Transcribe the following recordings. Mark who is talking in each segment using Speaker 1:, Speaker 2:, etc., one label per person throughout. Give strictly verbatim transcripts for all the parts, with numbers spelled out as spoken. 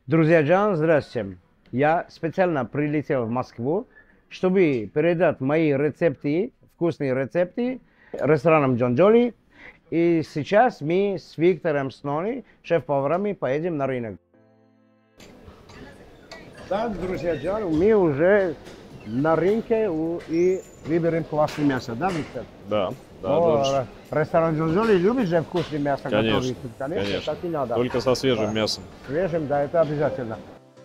Speaker 1: Друзья Джан, здравствуйте. Я специально прилетел в Москву, чтобы передать мои рецепты, вкусные рецепты рестораном Джонджоли. И сейчас мы с Виктором Снони, шеф-поварами, поедем на рынок. Так, друзья Джан, мы уже на рынке и выберем классное мясо, да, Виктор?
Speaker 2: Да, да,
Speaker 1: О,
Speaker 2: Джордж.
Speaker 1: ресторан Джонджоли любит же вкусное мясо
Speaker 2: Конечно,
Speaker 1: готовить? Конечно,
Speaker 2: конечно.
Speaker 1: так и надо.
Speaker 2: Только со свежим
Speaker 1: Да.
Speaker 2: мясом.
Speaker 1: Свежим, да, это обязательно.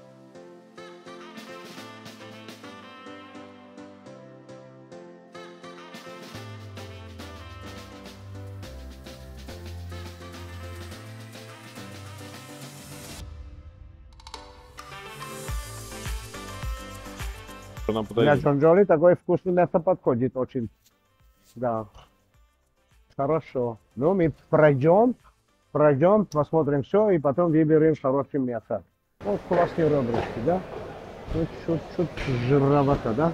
Speaker 2: Нам
Speaker 1: Для
Speaker 2: подойдет.
Speaker 1: Джонджоли такое вкусное мясо подходит очень. Да. Хорошо. Ну, мы пройдем, пройдем, посмотрим все, и потом выберем хорошее мясо. Вот классные ребрышки, да? Ну, чуть-чуть жировато, да?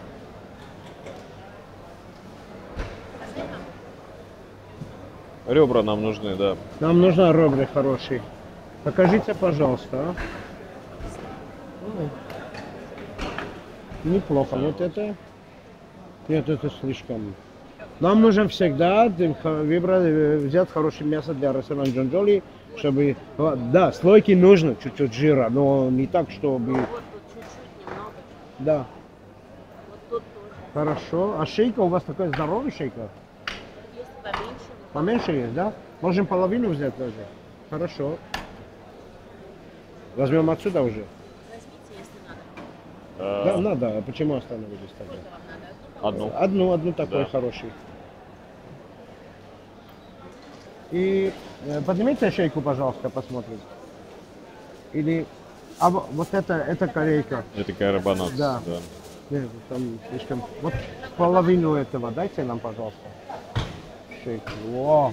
Speaker 2: Ребра нам нужны, да.
Speaker 1: Нам нужны ребра хорошие. Покажите, пожалуйста. А? Ой. Неплохо. Вот это. Нет, это слишком. Нам нужно всегда выбрать, взять хорошее мясо для ресторана Джонджоли, чтобы... Да, слойки нужно, чуть-чуть жира, но не так, чтобы...
Speaker 3: Вот тут чуть-чуть немного.
Speaker 1: Да,
Speaker 3: Вот тут тоже.
Speaker 1: хорошо. А шейка у вас такая здоровая шейка?
Speaker 3: Есть поменьше.
Speaker 1: Поменьше есть, да? Можем половину взять даже. Хорошо. Возьмем отсюда уже.
Speaker 3: Возьмите, если надо.
Speaker 2: Э,
Speaker 1: Да, надо. А почему остановились тогда?
Speaker 3: Сколько вам надо?
Speaker 2: Одну.
Speaker 1: Одну, одну такой
Speaker 2: Да.
Speaker 1: хороший. И э, поднимите шейку, пожалуйста, посмотрим. Или... А во- вот это, это корейка.
Speaker 2: Это карбонат.
Speaker 1: Да. Нет, там слишком... Вот половину этого дайте нам, пожалуйста. Шейку. О!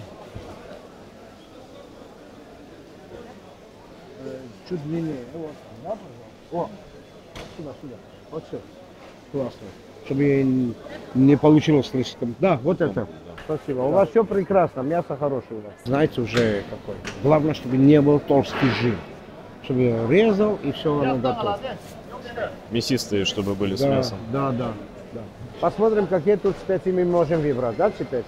Speaker 1: Э, Чуть длиннее. Вот, да, пожалуйста? О! Сюда, сюда. Вот все. Классно. Чтобы я не не получилось слишком. Да, вот это. Спасибо. У вас все прекрасно, мясо хорошее у вас. Знаете уже какой. Главное, чтобы не был толстый жир. Чтобы я резал и все оно готово.
Speaker 2: Мясистые, чтобы были с
Speaker 1: Да,
Speaker 2: мясом.
Speaker 1: да, да, да. Посмотрим, какие тут специи мы можем выбрать, да, теперь?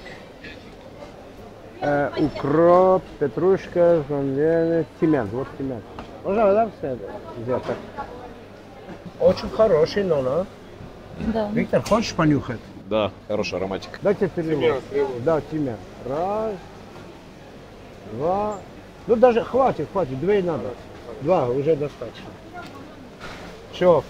Speaker 1: Э, укроп, петрушка, зеленый, тимян. Вот тимян. Можно, да, все это взять так? Очень хороший, но, да?
Speaker 3: Да.
Speaker 1: Виктор, хочешь понюхать?
Speaker 2: Да, хороший ароматик.
Speaker 1: Дайте перевод. Да, тимян. Раз, два. Ну даже хватит, хватит, две надо. Два, уже достаточно. Все.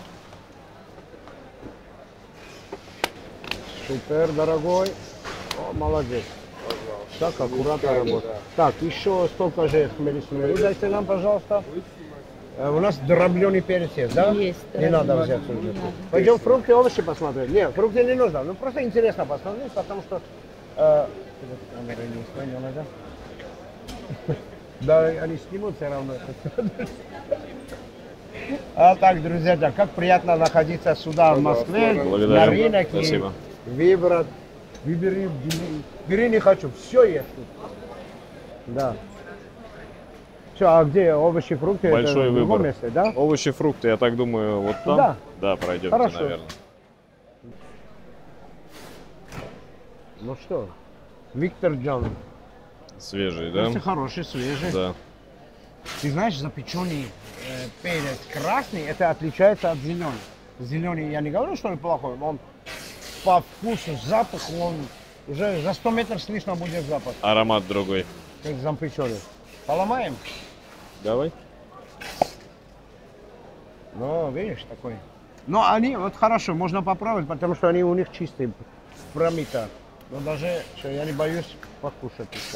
Speaker 1: Супер, дорогой. О, молодец. Так, аккуратно работа. Так, еще столько же хмели-сумели. Дайте нам, пожалуйста. Э, У нас дробленый перец есть, да?
Speaker 3: Есть,
Speaker 1: Не надо
Speaker 3: дробленый.
Speaker 1: взять уже.
Speaker 3: Не надо.
Speaker 1: Пойдем фрукты, овощи посмотрим. Нет, фрукты не нужно. Ну просто интересно посмотреть, потому что... Э, камера не склонена, да? Да, они снимут все равно. А так, друзья, да, как приятно находиться сюда, в Москве, на
Speaker 2: Благодарю.
Speaker 1: рынок. и
Speaker 2: Спасибо.
Speaker 1: Выбрать. Выбери, бери, бери не хочу, все есть тут. Да. Все, а где овощи, фрукты?
Speaker 2: Большой
Speaker 1: это в другом
Speaker 2: выбор.
Speaker 1: месте, да?
Speaker 2: Овощи, фрукты, я так думаю, вот там.
Speaker 1: Да.
Speaker 2: Да, пройдемте,
Speaker 1: Хорошо.
Speaker 2: наверное.
Speaker 1: Ну что, Виктор Джон.
Speaker 2: Свежие, да?
Speaker 1: Это хороший, свежий.
Speaker 2: Да.
Speaker 1: Ты знаешь, запеченный э, перец красный, это отличается от зеленого. Зеленый, я не говорю, что он плохой, он по вкусу, запаху, он уже за сто метров слышно будет запах,
Speaker 2: Аромат другой.
Speaker 1: как запеченный. Поломаем?
Speaker 2: Давай.
Speaker 1: Ну, видишь, такой. Но они, вот хорошо, можно попробовать, потому что они у них чистые, промито. Но даже, что я не боюсь покушать еще.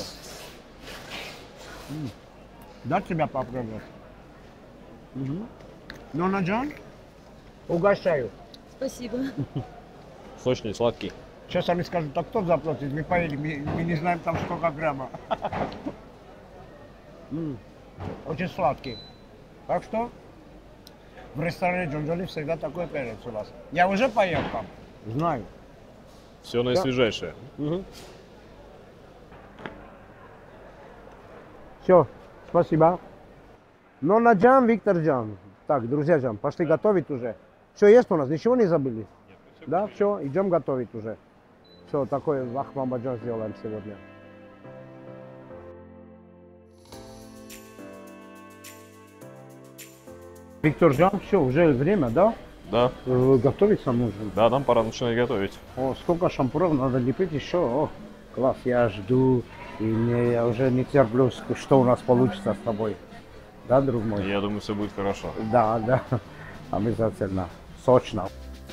Speaker 1: М. Дать тебя попробовать? Угу. Ну, на Джон? Угощаю.
Speaker 3: Спасибо.
Speaker 2: Сочный, сладкий.
Speaker 1: Сейчас они скажут, а кто заплатит? Мы поели, мы, мы не знаем там сколько грамма. М. Очень сладкий. Так что в ресторане Джонджоли всегда такой перец у вас. Я уже поел там. Знаю.
Speaker 2: Все наисвежайшее.
Speaker 1: Угу. Все, спасибо. Но на Джан, Виктор Джан. Так, друзья, Жан, пошли готовить уже. Все есть у нас, ничего не забыли? Да, все, идем готовить уже. Все, такой лахмамбаджан сделаем сегодня. Виктор Жан, все, уже время, да?
Speaker 2: Да.
Speaker 1: Э, Готовиться нужно.
Speaker 2: Да, нам пора начинать готовить.
Speaker 1: О, сколько шампуров надо лепить еще. О, класс, я жду. И мне, я уже не терплю, что у нас получится с тобой. Да, друг мой?
Speaker 2: Я думаю, все будет хорошо.
Speaker 1: Да, да. Обязательно. Сочно.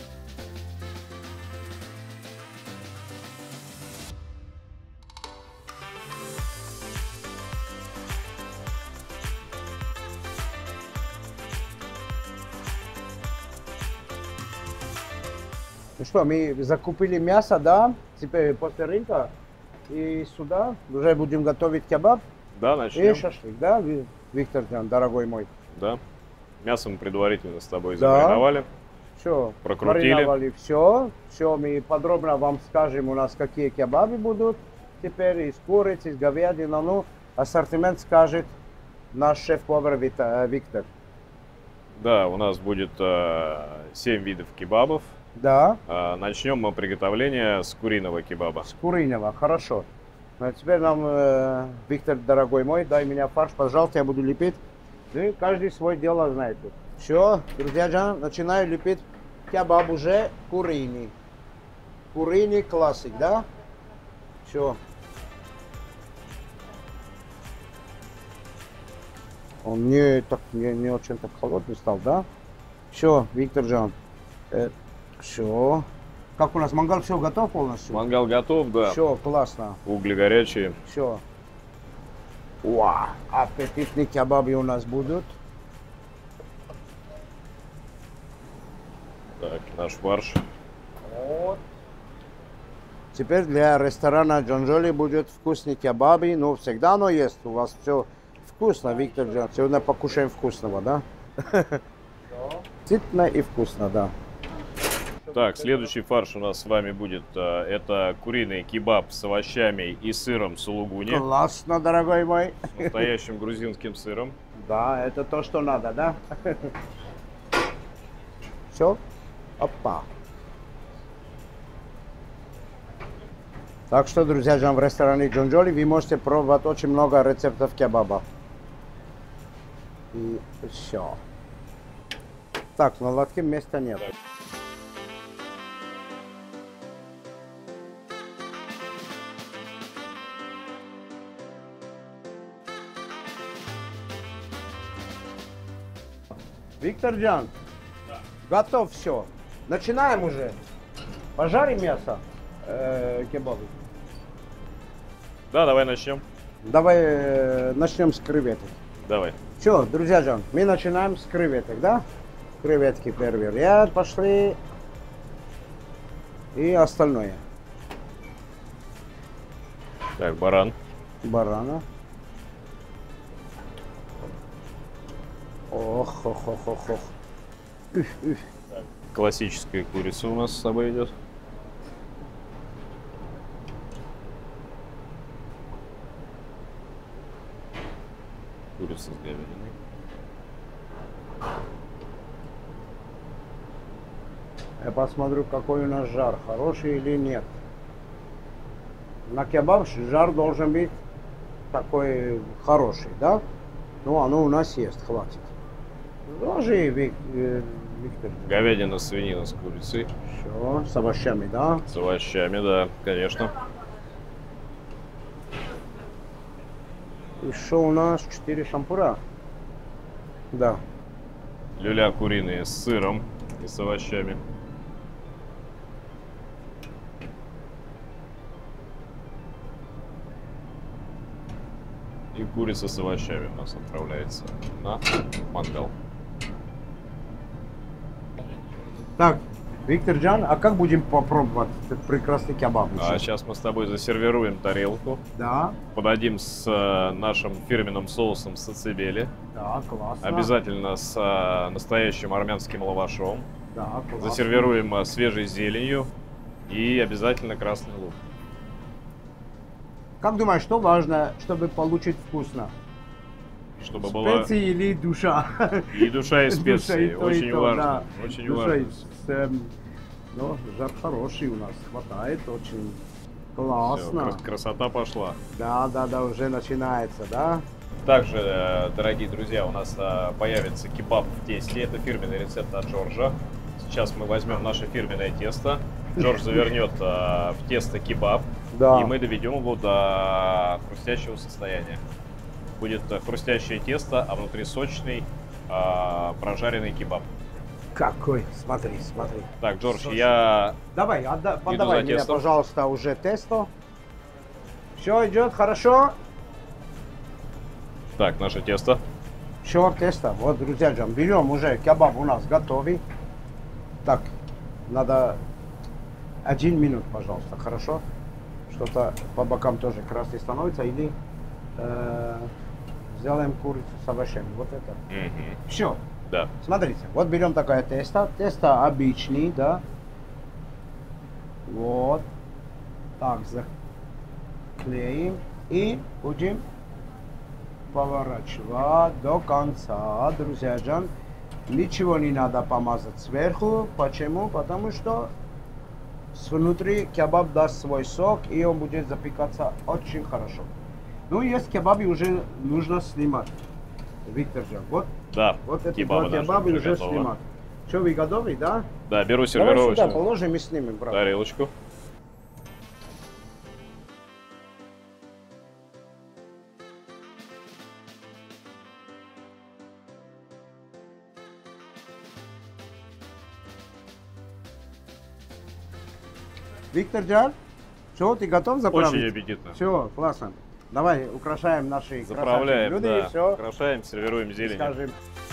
Speaker 1: Ну что, мы закупили мясо, да? Теперь после рынка. И сюда уже будем готовить кебаб
Speaker 2: Да,
Speaker 1: и
Speaker 2: начнем.
Speaker 1: шашлык, да, Ви- Виктор, дорогой мой?
Speaker 2: Да. Мясо мы предварительно с тобой
Speaker 1: Да.
Speaker 2: замариновали.
Speaker 1: Все,
Speaker 2: Прокрутили.
Speaker 1: все, все, мы подробно вам скажем, у нас какие кебабы будут теперь, из курицы, из говядины, ну, ассортимент скажет наш шеф-повар Вита- Виктор.
Speaker 2: Да, у нас будет семь видов кебабов.
Speaker 1: Да,
Speaker 2: А, начнем мы приготовление с куриного кебаба.
Speaker 1: с куриного, хорошо. А теперь нам, э, Виктор, дорогой мой, дай меня фарш, пожалуйста, я буду лепить. И каждый свое дело знает. Все, друзья, Жан, начинаю лепить кебаб уже куриный. Куриный классик, да? Все. Он не, так, не, не очень так холодный стал, да? Все, Виктор Жан. Э, все. Как у нас мангал, все готов полностью?
Speaker 2: Мангал готов, да.
Speaker 1: Все, классно.
Speaker 2: Угли горячие.
Speaker 1: Все. Вау, аппетитные кебабы у нас будут.
Speaker 2: Так, наш фарш.
Speaker 1: Вот. Теперь для ресторана Джонджоли будет вкусные кебабы. Ну, всегда оно есть. У вас все вкусно, Виктор Джон. Сегодня покушаем вкусного, да? Сытно и вкусно, да.
Speaker 2: Так, следующий фарш у нас с вами будет, э, это куриный кебаб с овощами и сыром сулугуни.
Speaker 1: Классно, дорогой мой.
Speaker 2: С настоящим грузинским сыром.
Speaker 1: Да, это то, что надо, да? Все? Опа. Так что, друзья, Жан, в ресторане Джонджоли вы можете пробовать очень много рецептов кебаба. И все. Так, на лотке места нет. Виктор Джан, готов все. Начинаем уже. Пожарим мясо э, кебабы.
Speaker 2: Да, давай начнем.
Speaker 1: Давай э, начнем с креветок.
Speaker 2: Давай.
Speaker 1: Все, друзья Джан, мы начинаем с креветок, да? Креветки первый ряд пошли. И остальное.
Speaker 2: Так, баран.
Speaker 1: Барана. Ох, ох, ох, ох, ох. Уф, уф.
Speaker 2: Классическая курица у нас с собой идет. Курица с говядиной.
Speaker 1: Я посмотрю, какой у нас жар, хороший или нет. На кебаб жар должен быть такой хороший, да? Ну, оно у нас есть, хватит. Ложи, Вик, э, Виктор.
Speaker 2: Говядина, свинина с курицей.
Speaker 1: Все, с овощами, да?
Speaker 2: С овощами, да, конечно.
Speaker 1: Еще у нас четыре шампура. Да.
Speaker 2: Люля куриные с сыром и с овощами. И курица с овощами у нас отправляется на мангал.
Speaker 1: Так, Виктор Джан, а как будем попробовать этот прекрасный кебаб?
Speaker 2: А сейчас мы с тобой засервируем тарелку.
Speaker 1: Да,
Speaker 2: Подадим с э, нашим фирменным соусом сацебели.
Speaker 1: да, классно.
Speaker 2: Обязательно с э, настоящим армянским лавашом.
Speaker 1: Да, классно.
Speaker 2: Засервируем э, свежей зеленью. И обязательно красный лук.
Speaker 1: Как думаешь, что важно, чтобы получить вкусно?
Speaker 2: чтобы была
Speaker 1: Специи или душа?
Speaker 2: и душа, и специи.
Speaker 1: Душа, и то, и
Speaker 2: Очень
Speaker 1: то,
Speaker 2: важно.
Speaker 1: да.
Speaker 2: Очень
Speaker 1: Душа,
Speaker 2: важно.
Speaker 1: и с, эм, ну, жар хороший у нас, хватает, очень классно.
Speaker 2: Всё, крас- красота пошла.
Speaker 1: Да, да, да, уже начинается, да?
Speaker 2: Также, э, дорогие друзья, у нас э, появится кебаб в тесте. Это фирменный рецепт от Джорджа. Сейчас мы возьмем наше фирменное тесто. Джордж завернет э, в тесто кебаб.
Speaker 1: Да.
Speaker 2: И мы доведем его до хрустящего состояния. Будет э, хрустящее тесто, а внутри сочный э, прожаренный кебаб.
Speaker 1: Какой? Смотри, смотри.
Speaker 2: Так, Джордж,
Speaker 1: Сочный.
Speaker 2: я...
Speaker 1: Давай, отда- подавай
Speaker 2: за
Speaker 1: мне,
Speaker 2: тестом.
Speaker 1: пожалуйста, уже тесто. Все идет хорошо?
Speaker 2: Так, наше тесто.
Speaker 1: Все, тесто. Вот, друзья, Джам, берем уже кебаб у нас готовый. Так, надо один минут, пожалуйста, хорошо? Что-то по бокам тоже красный становится. Или э, сделаем курицу с овощами. Вот это.
Speaker 2: Мгм.
Speaker 1: Все.
Speaker 2: Да.
Speaker 1: Смотрите, вот берем такое тесто. Тесто обычный, да. Вот. Так, заклеим. И будем поворачивать до конца, друзья Джан. Ничего не надо помазать сверху. Почему? Потому что снутри кебаб даст свой сок, и он будет запекаться очень хорошо. Ну, есть кебабы уже нужно снимать. Виктор Джан, вот,
Speaker 2: Да,
Speaker 1: вот эти
Speaker 2: кебабы
Speaker 1: два
Speaker 2: наши
Speaker 1: кебаба
Speaker 2: уже
Speaker 1: уже
Speaker 2: готовы.
Speaker 1: снимать. Что, вы готовы, да?
Speaker 2: Да, беру
Speaker 1: Давай сюда
Speaker 2: сервировочную
Speaker 1: положим и снимем, брат.
Speaker 2: тарелочку.
Speaker 1: Виктор Джан, что, ты готов заправить?
Speaker 2: Очень аппетитно.
Speaker 1: Все, классно. Давай украшаем наши
Speaker 2: Заправляем,
Speaker 1: люди,
Speaker 2: да.
Speaker 1: и все.
Speaker 2: Украшаем, сервируем зеленью.
Speaker 1: Скажем.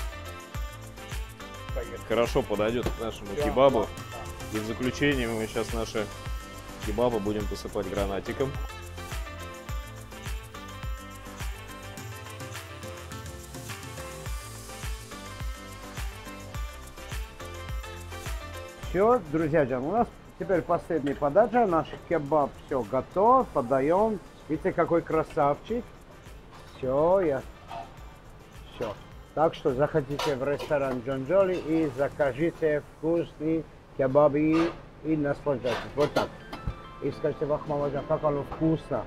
Speaker 2: Хорошо подойдет к нашему
Speaker 1: Всё,
Speaker 2: кебабу.
Speaker 1: классно,
Speaker 2: И в заключение мы сейчас наши кебабы будем посыпать гранатиком.
Speaker 1: Все, друзья, Джан, у нас теперь последняя подача. Наш кебаб все готов. Подаем. Видите, какой красавчик. Все, я... Все. Так что заходите в ресторан Джонджоли и закажите вкусный кебаб и, и наслаждайтесь. Вот так. И скажите, Вахмамаджан, как оно вкусно.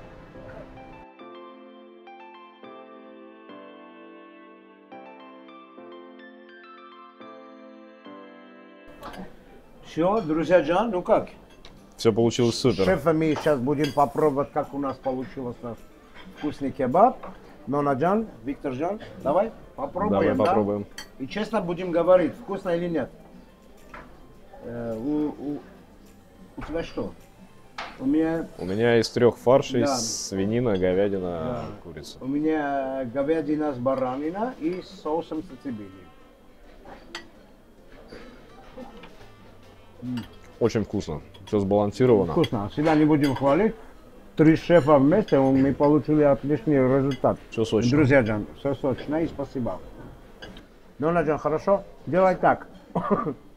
Speaker 1: Все, друзья Джан, ну как?
Speaker 2: Все получилось супер.
Speaker 1: Шефа мы сейчас будем попробовать, как у нас получилось наш вкусный кебаб. Но Наджан, Виктор Джан, давай попробуем.
Speaker 2: Давай
Speaker 1: да?
Speaker 2: попробуем.
Speaker 1: И честно будем говорить, вкусно или нет. Э, у, у, у тебя что? У меня,
Speaker 2: У меня из трех фаршей
Speaker 1: Да.
Speaker 2: свинина, говядина,
Speaker 1: Да.
Speaker 2: курица.
Speaker 1: у меня говядина с баранина и с соусом сацибили.
Speaker 2: Очень вкусно. Все сбалансировано.
Speaker 1: Вкусно. Всегда не будем хвалить. Три шефа вместе, мы получили отличный результат.
Speaker 2: Все сочно.
Speaker 1: Друзья Джан, все сочно и спасибо. Ну, Наджан, хорошо? Делай так.